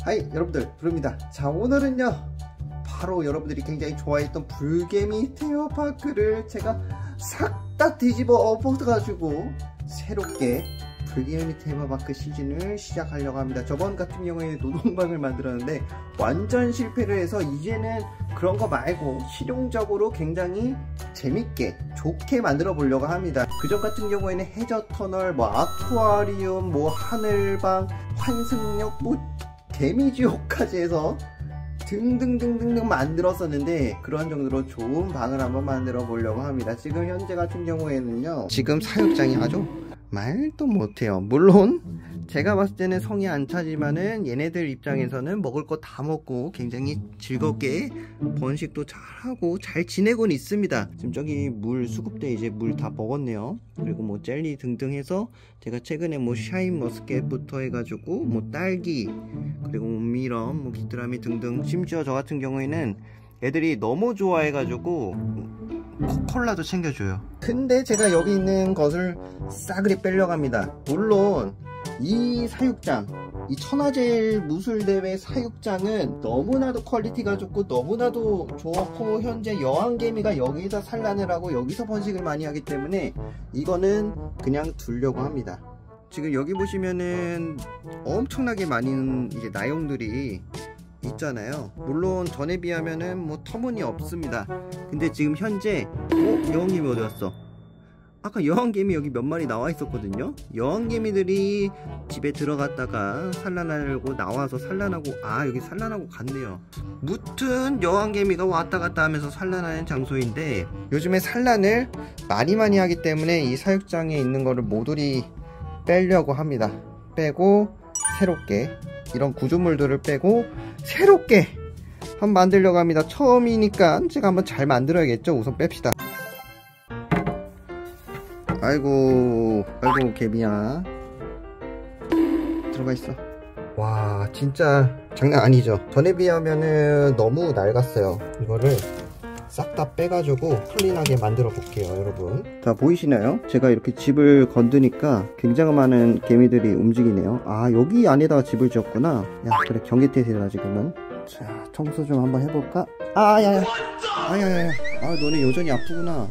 하이 여러분들, 부릅니다. 자, 오늘은요 바로 여러분들이 굉장히 좋아했던 불개미 테마파크를 제가 싹 다 뒤집어 엎어가지고 새롭게 불개미 테마파크 시즌을 시작하려고 합니다. 저번 같은 경우에는 노동방을 만들었는데 완전 실패를 해서 이제는 그런 거 말고 실용적으로 굉장히 재밌게 좋게 만들어 보려고 합니다. 그전 같은 경우에는 해저터널, 뭐 아쿠아리움, 뭐 하늘방, 환승역, 뭐 개미지옥까지 해서 등등등등등 만들었었는데 그런 정도로 좋은 방을 한번 만들어 보려고 합니다. 지금 현재 같은 경우에는요, 지금 사육장이 아주 말도 못해요. 물론 제가 봤을 때는 성이 안 차지만은 얘네들 입장에서는 먹을 거 다 먹고 굉장히 즐겁게 번식도 잘하고 잘 지내곤 있습니다. 지금 저기 물 수급대 이제 물 다 먹었네요. 그리고 뭐 젤리 등등 해서 제가 최근에 뭐 샤인 머스켓부터 해가지고 뭐 딸기, 그리고 미럼, 뭐 귀뚜라미 등등, 심지어 저 같은 경우에는 애들이 너무 좋아해가지고 코콜라도 챙겨줘요. 근데 제가 여기 있는 것을 싸그리 빼려고 합니다. 물론 이 사육장, 이 천하제일 무술대회 사육장은 너무나도 퀄리티가 좋고 너무나도 좋고 현재 여왕개미가 여기서 산란을 하고 여기서 번식을 많이 하기 때문에 이거는 그냥 두려고 합니다. 지금 여기 보시면은 엄청나게 많은 이제 나용들이 있잖아요. 물론 전에 비하면은 뭐 터무니없습니다. 근데 지금 현재 여왕개미 어디 갔어? 아까 여왕개미 여기 몇 마리 나와 있었거든요. 여왕개미들이 집에 들어갔다가 산란하려고 나와서 산란하고, 여기 산란하고 갔네요. 무튼 여왕개미가 왔다 갔다 하면서 산란하는 장소인데 요즘에 산란을 많이 하기 때문에 이 사육장에 있는 거를 모조리 빼려고 합니다. 빼고 새롭게 이런 구조물들을 빼고 새롭게 한번 만들려고 합니다. 처음이니까 제가 한번 잘 만들어야겠죠. 우선 뺍시다. 아이고 개미야, 들어가 있어. 와, 진짜 장난 아니죠. 전에 비하면은 너무 낡았어요. 이거를 싹 다 빼가지고 클린하게 만들어 볼게요, 여러분. 자, 보이시나요? 제가 이렇게 집을 건드니까 굉장히 많은 개미들이 움직이네요. 여기 안에다가 집을 지었구나. 야, 그래, 경계태세다 지금은. 자, 청소 좀 한번 해볼까? 야야, 너네 여전히 아프구나.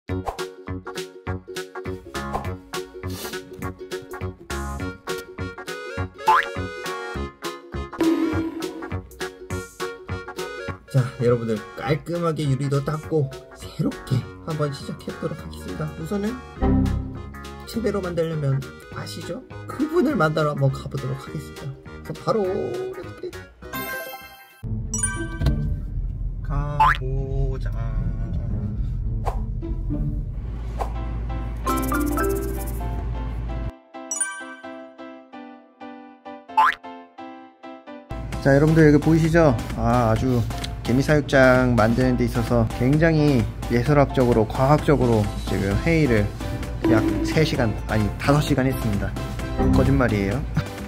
자, 여러분들 깔끔하게 유리도 닦고 새롭게 한번 시작해보도록 하겠습니다. 우선은 제대로 만들려면 아시죠? 그분을 만나러 한번 가보도록 하겠습니다. 그래서 바로 가보자. 자, 여러분들 여기 보이시죠? 아주 개미사육장 만드는 데 있어서 굉장히 예술학적으로 과학적으로 지금 회의를 약 3시간 아니 5시간 했습니다. 거짓말이에요.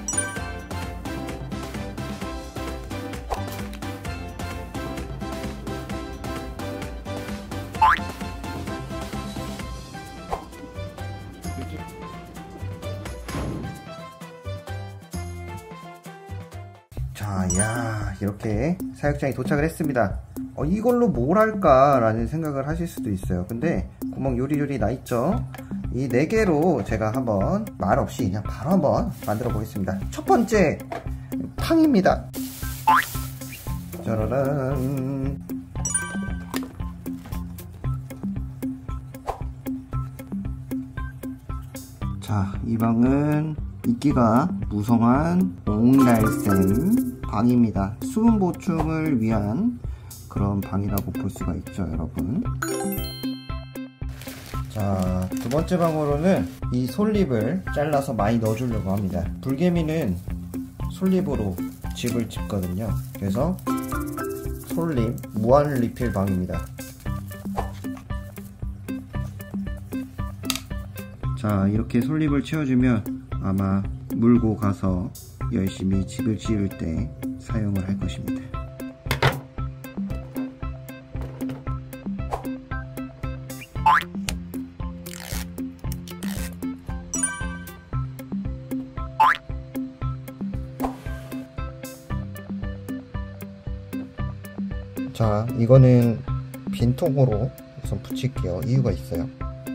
자, 이렇게 사육장에 도착을 했습니다. 이걸로 뭘 할까 라는 생각을 하실 수도 있어요. 근데 구멍 요리요리 나 있죠? 이 4개로 제가 한번 말 없이 그냥 바로 한번 만들어 보겠습니다. 첫 번째 팡입니다. 짜라란. 자, 이 방은 이끼가 무성한 옥날샘 방입니다. 수분 보충을 위한 그런 방이라고 볼 수가 있죠, 여러분. 자, 두 번째 방으로는 이 솔잎을 잘라서 많이 넣어주려고 합니다. 불개미는 솔잎으로 집을 짓거든요. 그래서 솔잎 무한 리필 방입니다. 자, 이렇게 솔잎을 채워주면 아마 물고 가서 열심히 집을 지을 때 사용을 할 것입니다. 자, 이거는 빈통으로 우선 붙일게요. 이유가 있어요.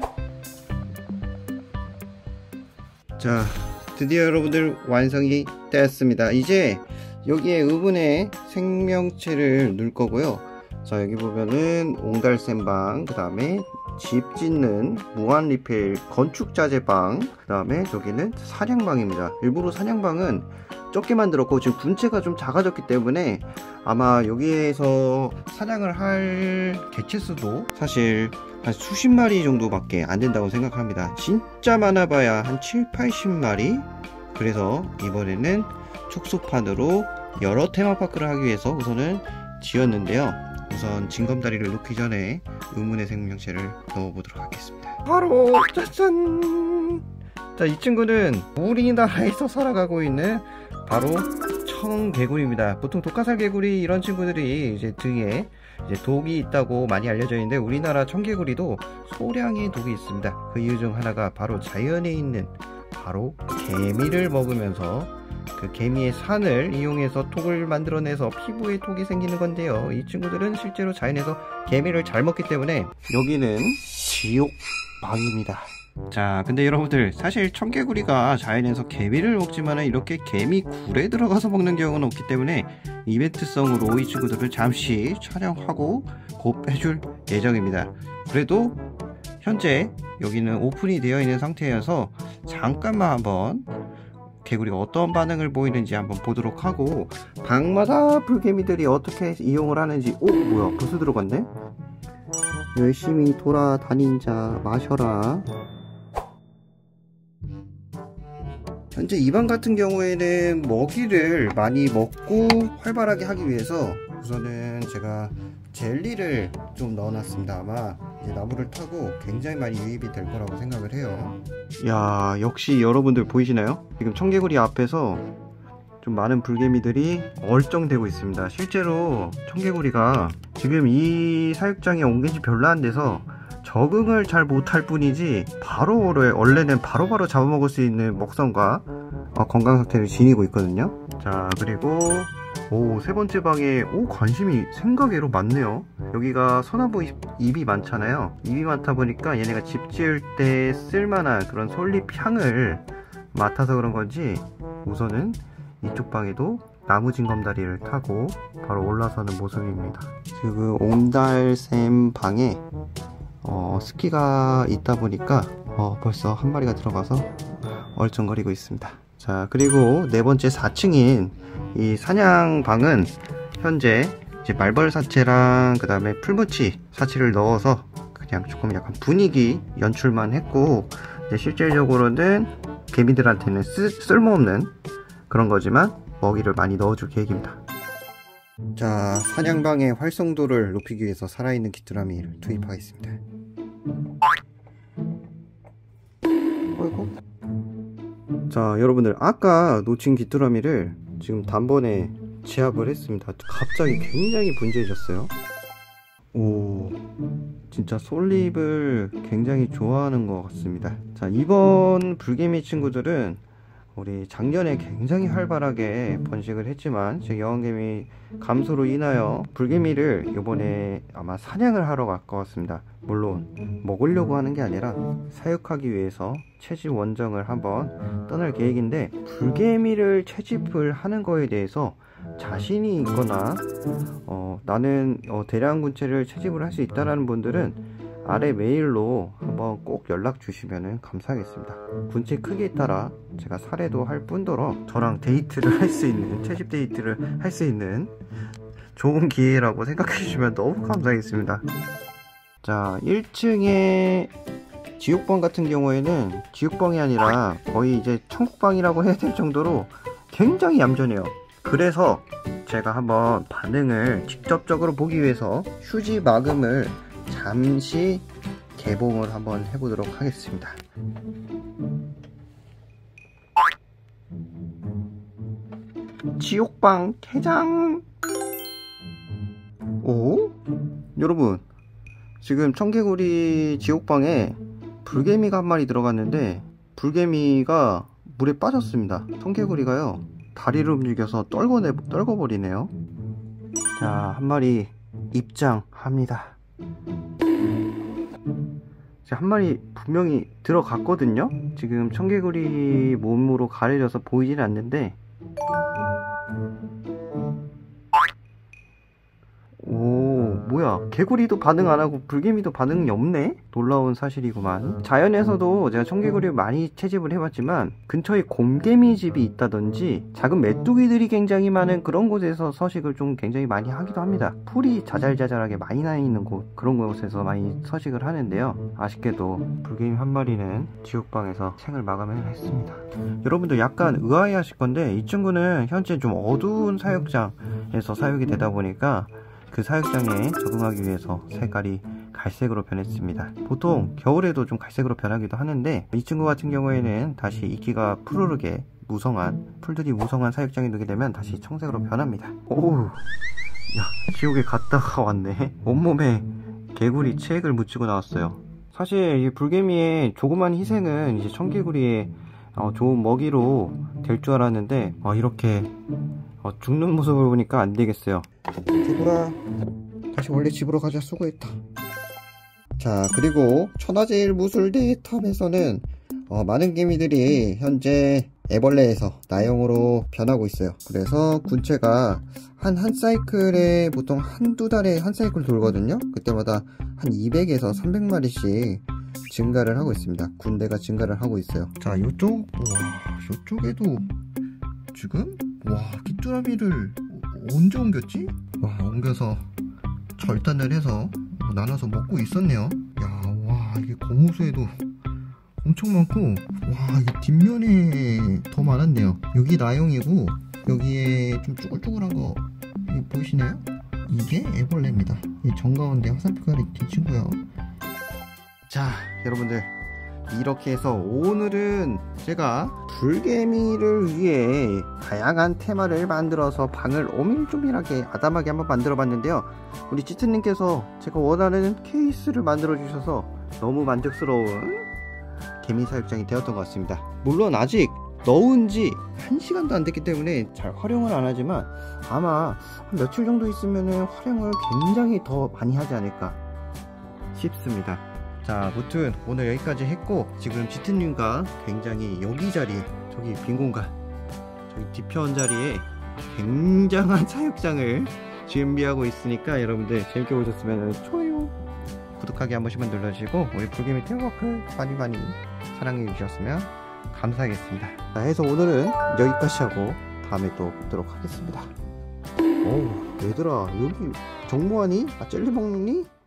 자, 드디어 여러분들 완성이 되었습니다. 이제 여기에 의문의 생명체를 넣을 거고요. 자, 여기 보면은 옹달샘방, 그 다음에 집 짓는 무한 리필 건축자재방, 그 다음에 저기는 사냥방입니다. 일부러 사냥방은 적게 만들었고 지금 군체가 좀 작아졌기 때문에 아마 여기에서 사냥을 할 개체수도 사실 한 수십 마리 정도밖에 안 된다고 생각합니다. 진짜 많아봐야 한 7, 80마리. 그래서 이번에는 촉수판으로 여러 테마파크를 하기 위해서 우선은 지었는데요. 우선 징검다리를 놓기 전에 의문의 생명체를 넣어보도록 하겠습니다. 바로 짜잔! 자, 이 친구는 우리나라에서 살아가고 있는 바로 청개구리입니다. 보통 독가살 개구리 이런 친구들이 이제 등에 이제 독이 있다고 많이 알려져 있는데 우리나라 청개구리도 소량의 독이 있습니다. 그 이유 중 하나가 바로 자연에 있는 바로 개미를 먹으면서 그 개미의 산을 이용해서 톡을 만들어내서 피부에 톡이 생기는 건데요. 이 친구들은 실제로 자연에서 개미를 잘 먹기 때문에 여기는 지옥방입니다. 자, 근데 여러분들 사실 청개구리가 자연에서 개미를 먹지만은 이렇게 개미 굴에 들어가서 먹는 경우는 없기 때문에 이벤트성으로 이 친구들을 잠시 촬영하고 곧 빼줄 예정입니다. 그래도 현재 여기는 오픈이 되어 있는 상태여서 잠깐만 한번 개구리가 어떤 반응을 보이는지 한번 보도록 하고 방마다 불개미들이 어떻게 이용을 하는지. 오, 뭐야, 벌써 들어갔네? 열심히 돌아다닌 자 마셔라. 현재 이 방 같은 경우에는 먹이를 많이 먹고 활발하게 하기 위해서 우선은 제가 젤리를 좀 넣어놨습니다. 아마 이제 나무를 타고 굉장히 많이 유입이 될 거라고 생각을 해요. 야, 역시 여러분들 보이시나요? 지금 청개구리 앞에서 좀 많은 불개미들이 얼쩡대고 있습니다. 실제로 청개구리가 지금 이 사육장에 옮긴 지 별로 안 돼서 적응을 잘 못할 뿐이지 원래는 바로바로 잡아먹을 수 있는 먹성과 건강 상태를 지니고 있거든요. 자, 그리고 세 번째 방에 관심이 생각외로 많네요. 여기가 소나무 잎이 많잖아요. 잎이 많다 보니까 얘네가 집 지을 때 쓸만한 그런 솔잎 향을 맡아서 그런 건지 우선은 이쪽 방에도 나무 징검다리를 타고 바로 올라서는 모습입니다. 지금 옹달샘 방에 습기가 있다 보니까 벌써 한 마리가 들어가서 얼쩡거리고 있습니다. 자, 그리고 네 번째 4층인 이 사냥방은 현재 이제 말벌 사체랑 그 다음에 풀무치 사체를 넣어서 그냥 조금 약간 분위기 연출만 했고 이제 실질적으로는 개미들한테는 쓸모없는 그런 거지만 먹이를 많이 넣어줄 계획입니다. 자, 사냥방의 활성도를 높이기 위해서 살아있는 귀뚜라미를 투입하겠습니다. 어이구. 자, 여러분들 아까 놓친 귀뚜라미를 지금 단번에 제압을 했습니다. 갑자기 굉장히 분주해졌어요. 오, 진짜 솔잎을 굉장히 좋아하는 것 같습니다. 자, 이번 불개미 친구들은 우리 작년에 굉장히 활발하게 번식을 했지만 제 여왕개미 감소로 인하여 불개미를 이번에 아마 사냥을 하러 갈 것 같습니다. 물론 먹으려고 하는 게 아니라 사육하기 위해서 채집 원정을 한번 떠날 계획인데, 불개미를 채집을 하는 거에 대해서 자신이 있거나 나는 대량군체를 채집을 할 수 있다라는 분들은 아래 메일로 한번 꼭 연락 주시면 감사하겠습니다. 군체 크기에 따라 제가 사례도 할 뿐더러 저랑 데이트를 할 수 있는, 채집 데이트를 할 수 있는 좋은 기회라고 생각해 주시면 너무 감사하겠습니다. 자, 1층에 지옥방 같은 경우에는 지옥방이 아니라 거의 이제 천국방이라고 해야 될 정도로 굉장히 얌전해요. 그래서 제가 한번 반응을 직접적으로 보기 위해서 휴지 마금을 잠시 개봉을 한번 해보도록 하겠습니다. 지옥방 개장! 오? 여러분, 지금 청개구리 지옥방에 불개미가 한 마리 들어갔는데 불개미가 물에 빠졌습니다. 청개구리가요, 다리를 움직여서 떨궈버리네요. 자, 한 마리 입장합니다. 한 마리 분명히 들어갔거든요. 지금 청개구리 몸으로 가려져서 보이지는 않는데, 오, 뭐야, 개구리도 반응 안하고 불개미도 반응이 없네? 놀라운 사실이구만. 자연에서도 제가 청개구리를 많이 채집을 해봤지만 근처에 곰개미 집이 있다든지 작은 메뚜기들이 굉장히 많은 그런 곳에서 서식을 좀 굉장히 많이 하기도 합니다. 풀이 자잘자잘하게 많이 나 있는 곳, 그런 곳에서 많이 서식을 하는데요. 아쉽게도 불개미 한 마리는 지옥방에서 생을 마감을 했습니다. 여러분들 약간 의아해 하실 건데, 이 친구는 현재 좀 어두운 사육장에서 사육이 되다 보니까 그 사육장에 적응하기 위해서 색깔이 갈색으로 변했습니다. 보통 겨울에도 좀 갈색으로 변하기도 하는데, 이 친구 같은 경우에는 다시 이끼가 푸르르게 무성한, 풀들이 무성한 사육장에 두게 되면 다시 청색으로 변합니다. 오우, 야, 지옥에 갔다가 왔네. 온몸에 개구리 체액을 묻히고 나왔어요. 사실 이 불개미의 조그만 희생은 이제 청개구리의 좋은 먹이로 될 줄 알았는데, 이렇게 죽는 모습을 보니까 안 되겠어요. 개구라, 다시 원래 집으로 가자. 수고했다. 자, 그리고 천하제일 무술대 탑에서는 많은 개미들이 현재 애벌레에서 나영으로 변하고 있어요. 그래서 군체가 한 사이클에 보통 한두 달에 한 사이클 돌거든요. 그때마다 한 200에서 300마리씩 증가를 하고 있습니다. 군대가 증가를 하고 있어요. 자, 요쪽에도 지금 귀뚜라미를 언제 옮겼지? 옮겨서 절단을 해서 나눠서 먹고 있었네요. 이게 고무수에도 엄청 많고, 이게 뒷면에 더 많았네요. 여기 나영이고, 여기에 좀 쭈글쭈글한 거 보이시나요? 이게 애벌레입니다. 이 정가운데 화살표가 긴 친구요. 자, 여러분들, 이렇게 해서 오늘은 제가 불개미를 위해 다양한 테마를 만들어서 방을 오밀조밀하게 아담하게 한번 만들어 봤는데요. 우리 찌트님께서 제가 원하는 케이스를 만들어 주셔서 너무 만족스러운 개미 사육장이 되었던 것 같습니다. 물론 아직 넣은 지 1시간도 안 됐기 때문에 잘 활용을 안 하지만, 아마 한 며칠 정도 있으면 활용을 굉장히 더 많이 하지 않을까 싶습니다. 자, 무튼 오늘 여기까지 했고, 지금 찌트님과 굉장히 여기 자리에, 저기 빈 공간, 저기 뒤편 자리에 굉장한 사육장을 준비하고 있으니까, 여러분들 재밌게 보셨으면 좋아요, 구독하기 한 번씩만 눌러주시고, 우리 불개미 테마파크 많이 사랑해 주셨으면 감사하겠습니다. 자, 해서 오늘은 여기까지 하고 다음에 또 뵙도록 하겠습니다. 어우, 얘들아, 여기 정모하니? 젤리 먹니?